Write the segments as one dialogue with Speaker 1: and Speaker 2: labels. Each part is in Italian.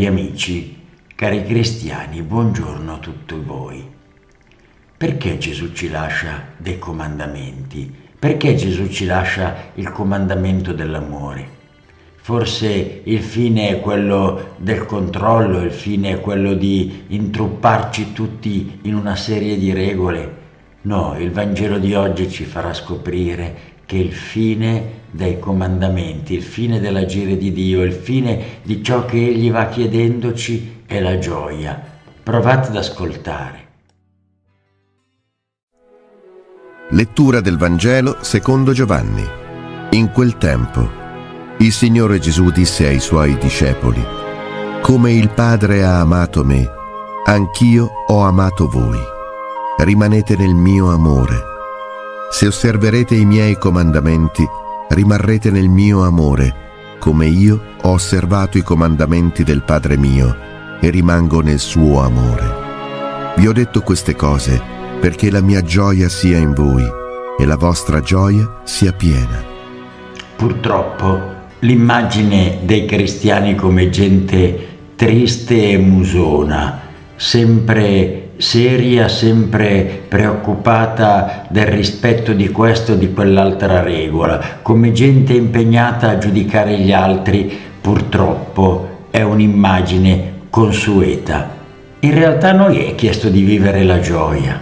Speaker 1: Cari amici, cari cristiani, buongiorno a tutti voi. Perché Gesù ci lascia dei comandamenti? Perché Gesù ci lascia il comandamento dell'amore? Forse il fine è quello del controllo, il fine è quello di intrupparci tutti in una serie di regole? No, il Vangelo di oggi ci farà scoprire che il fine dei comandamenti, il fine dell'agire di Dio, il fine di ciò che Egli va chiedendoci è la gioia. Provate ad ascoltare.
Speaker 2: Lettura del Vangelo secondo Giovanni. In quel tempo, il Signore Gesù disse ai Suoi discepoli: «Come il Padre ha amato me, anch'io ho amato voi. Rimanete nel mio amore. Se osserverete i miei comandamenti, rimarrete nel mio amore, come io ho osservato i comandamenti del Padre mio e rimango nel suo amore. Vi ho detto queste cose perché la mia gioia sia in voi e la vostra gioia sia piena».
Speaker 1: Purtroppo l'immagine dei cristiani come gente triste e musona, sempre seria, sempre preoccupata del rispetto di questo o di quell'altra regola, come gente impegnata a giudicare gli altri, purtroppo è un'immagine consueta. In realtà a noi è chiesto di vivere la gioia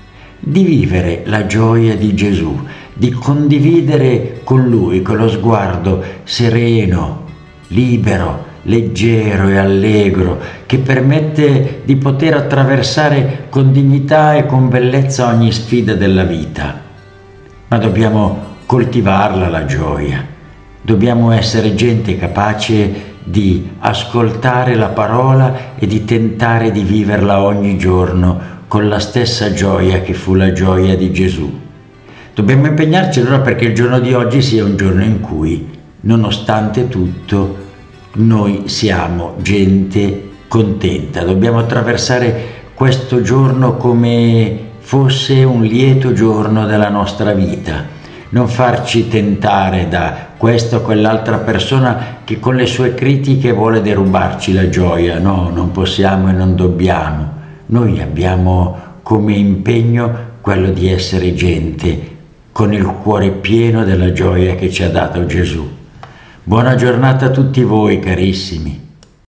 Speaker 1: di Gesù, di condividere con Lui quello sguardo sereno, libero, leggero e allegro, che permette di poter attraversare con dignità e con bellezza ogni sfida della vita. Ma dobbiamo coltivarla la gioia, dobbiamo essere gente capace di ascoltare la parola e di tentare di viverla ogni giorno con la stessa gioia che fu la gioia di Gesù. Dobbiamo impegnarci allora perché il giorno di oggi sia un giorno in cui, nonostante tutto, noi siamo gente contenta. Dobbiamo attraversare questo giorno come fosse un lieto giorno della nostra vita. Non farci tentare da questa o quell'altra persona che con le sue critiche vuole derubarci la gioia. No, non possiamo e non dobbiamo. Noi abbiamo come impegno quello di essere gente con il cuore pieno della gioia che ci ha dato Gesù. Buona giornata a tutti voi, carissimi.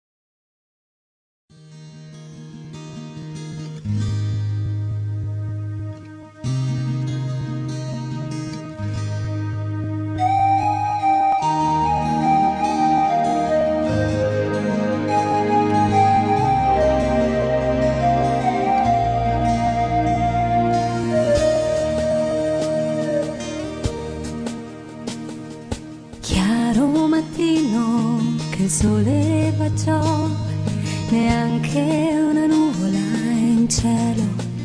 Speaker 3: Mattino che il sole baciò, neanche una nuvola in cielo.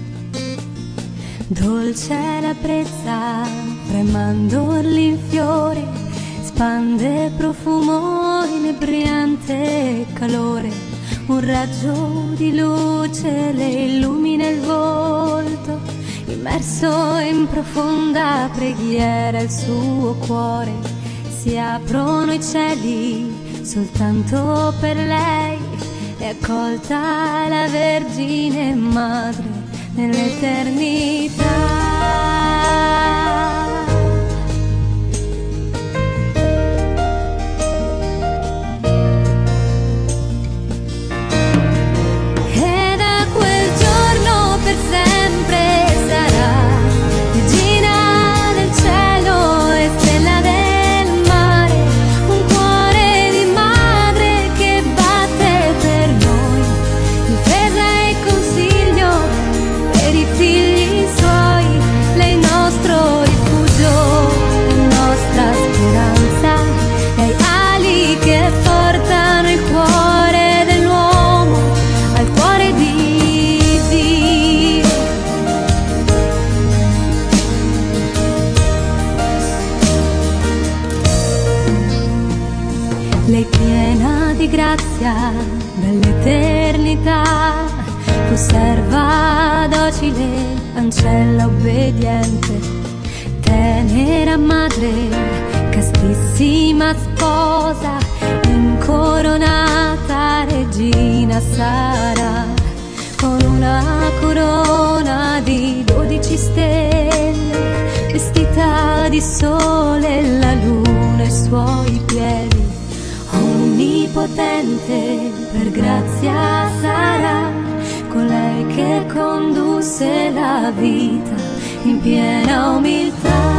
Speaker 3: Dolce la brezza, tremando l'infiore, spande profumo inebriante calore. Un raggio di luce le illumina il volto, immerso in profonda preghiera il suo cuore. Si aprono i cieli soltanto per lei, è accolta la Vergine Madre nell'eternità. E da quel giorno per sempre sarà regina del cielo e stella del lei piena di grazia dall'eternità, fu serva docile, ancella obbediente, tenera madre, castella carissima sposa, incoronata regina sarà, con una corona di 12 stelle, vestita di sole e la luna ai suoi piedi. Onnipotente per grazia sarà, colei che condusse la vita in piena umiltà.